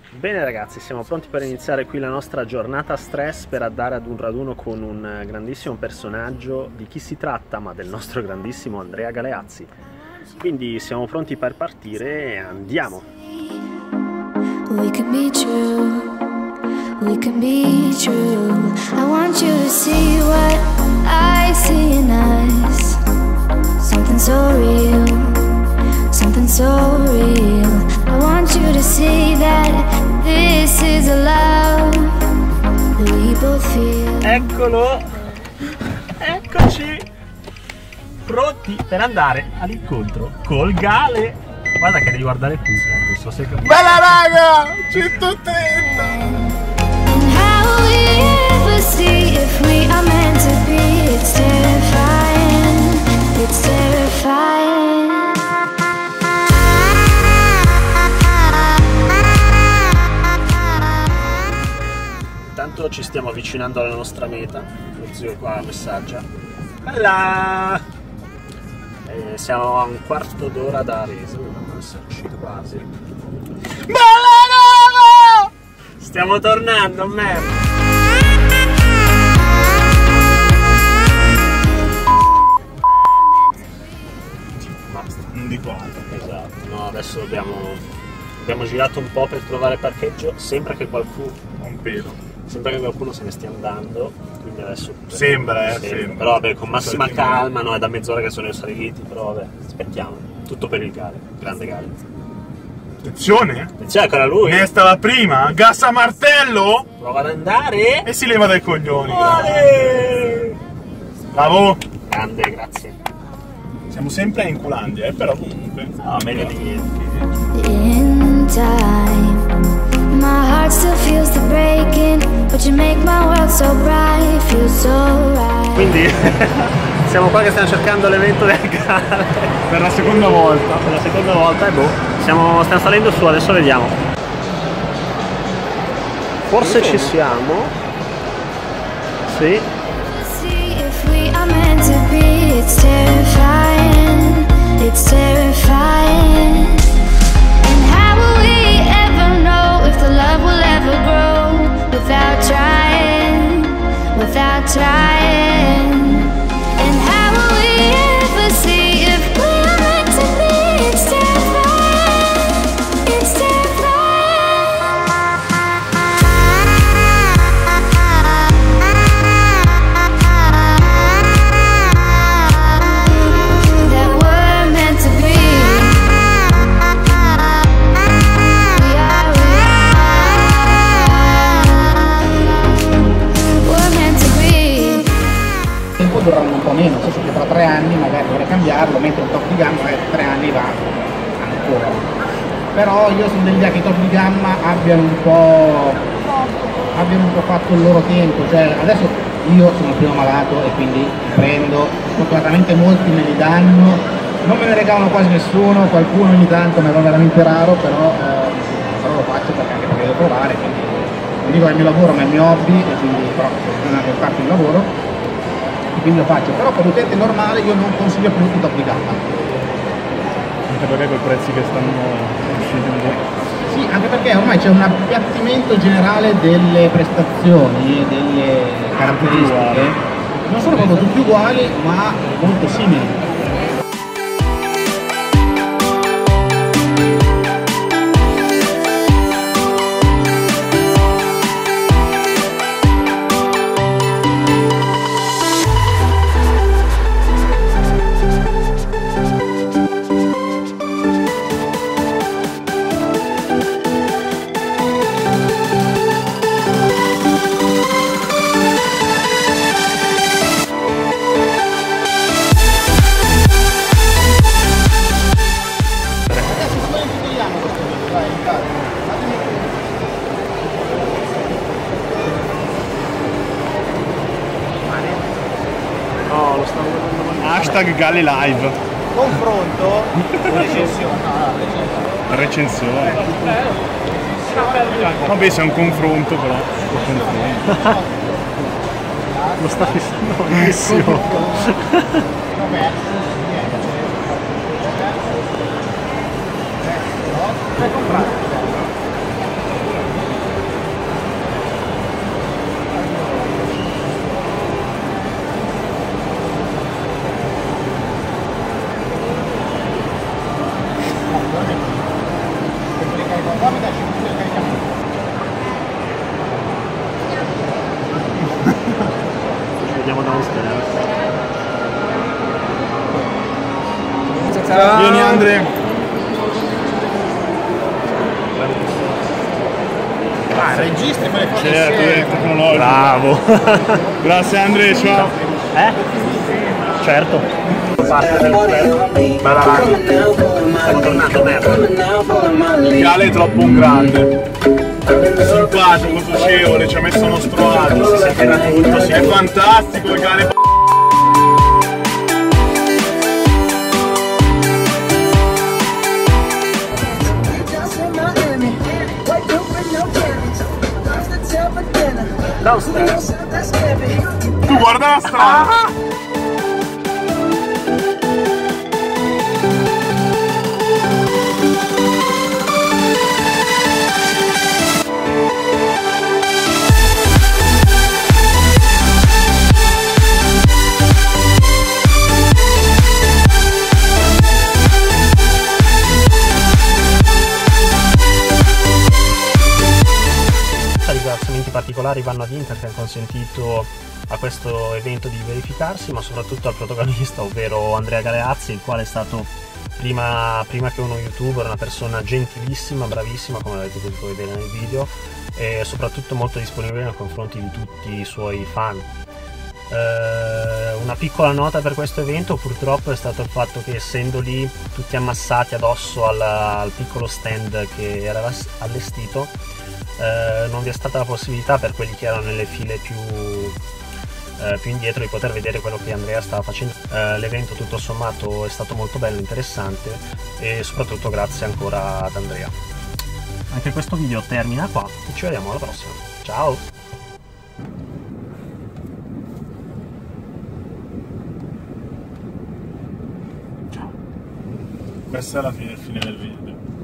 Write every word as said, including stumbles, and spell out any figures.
Bene ragazzi, siamo pronti per iniziare qui la nostra giornata stress per andare ad un raduno con un grandissimo personaggio. Di chi si tratta? Ma del nostro grandissimo Andrea Galeazzi. Quindi siamo pronti per partire e andiamo! We can be true, we can be true. I want you to see what I see in us. Something so real, something so real. I want you to see that this is a love we both feel. Eccolo! Eccoci! Pronti per andare all'incontro col Gale! Guarda che devi guardare qui, cioè, non so se capisci. Bella raga! centotrenta! And how we ever see if we are meant to be. It's terrifying, it's terrifying. Intanto ci stiamo avvicinando alla nostra meta. Lo zio qua messaggia. Bella! E siamo a un quarto d'ora da Arese, dobbiamo esserci quasi. Bella raga! Stiamo tornando, merda! Basta. Non di qua. Esatto, no, adesso abbiamo, abbiamo girato un po' per trovare parcheggio, sembra che qualcuno, Un pelo. sembra che qualcuno se ne stia andando, quindi adesso... Sembra, eh, Sì, sembra. però vabbè, con massima Saltiamo. calma, no, è da mezz'ora che sono saliti, però vabbè, aspettiamo, tutto per il Gale, grande Gale. Attenzione! E c'è ancora lui, Nesta la prima, gas a martello prova ad andare, e si leva dai coglioni. Vale! Bravo! Grande, grazie. Siamo sempre in Culandia, eh, però comunque. No, meglio di niente. In time, my heart still feels the breaking, but you make my world so bright, feels so right. Quindi siamo qua che stiamo cercando l'evento del Gale Per la seconda volta. per la seconda volta e boh, siamo, stiamo salendo su, adesso vediamo. Forse ci siamo. Sì. See if we are meant to be. It's terrifying, it's terrifying. And how will we ever know if the love will ever grow without trying, without trying? And how will we ever see if we are meant to be? It's terrifying, it's terrifying that we're meant to be. We are, we are, we're meant to be. Il tempo durano un po' meno, nel senso che tra tre anni magari dovrei cambiarlo, mentre il top di gamma magari tra tre anni va ancora. Però io sono dell'idea che i top di gamma abbiano un po' abbiano un po' fatto il loro tempo, cioè adesso io sono il primo malato e quindi prendo, fortunatamente molti me li danno, non me ne regalano quasi nessuno, qualcuno ogni tanto me lo veramente raro, però, eh, però lo faccio perché anche perché devo provare, quindi non dico che è il mio lavoro ma è il mio hobby, e quindi però non è anche parte del lavoro. Quindi lo faccio, però per l'utente normale io non consiglio più i top di gamma. Anche perché con i prezzi che stanno uscendo. Sì, anche perché ormai c'è un appiattimento generale delle prestazioni e delle caratteristiche, non sono proprio tutti uguali, ma molto simili. No, lo stavo guardando. Hashtag Gale Live. Confronto, recensione. Recensione. Vabbè, c'è un confronto però. Confronto. Lo sta fissando benissimo. Vabbè. Per comprare. qua mi dà cinque minuti di caricamento. Vediamo downstairs. Ciao. Vieni Andre. Ah, registri me le foto Certo, è insieme. tecnologico. Bravo. Grazie Andre, ciao. Eh? Certo. Parte del club. Bella raga. Stiamo tornando merda. Gale è troppo un grande. Simpatico, socievole, ci ha messo uno strovato, si sentirà tutto, sì. È fantastico il Gale. Downstairs. Tu guarda la strada! Ringraziamenti particolari vanno ad Inter che ha consentito a questo evento di verificarsi, ma soprattutto al protagonista, ovvero Andrea Galeazzi, il quale è stato prima, prima che uno youtuber, una persona gentilissima, bravissima, come avete potuto vedere nel video, e soprattutto molto disponibile nei confronti di tutti i suoi fan. Eh, una piccola nota per questo evento purtroppo è stato il fatto che, essendo lì tutti ammassati addosso al, al piccolo stand che era allestito, eh, non vi è stata la possibilità per quelli che erano nelle file più, eh, più indietro di poter vedere quello che Andrea stava facendo. Eh, l'evento tutto sommato è stato molto bello, interessante, e soprattutto grazie ancora ad Andrea. Anche questo video termina qua e ci vediamo alla prossima. Ciao! Questa è la fine, fine del video.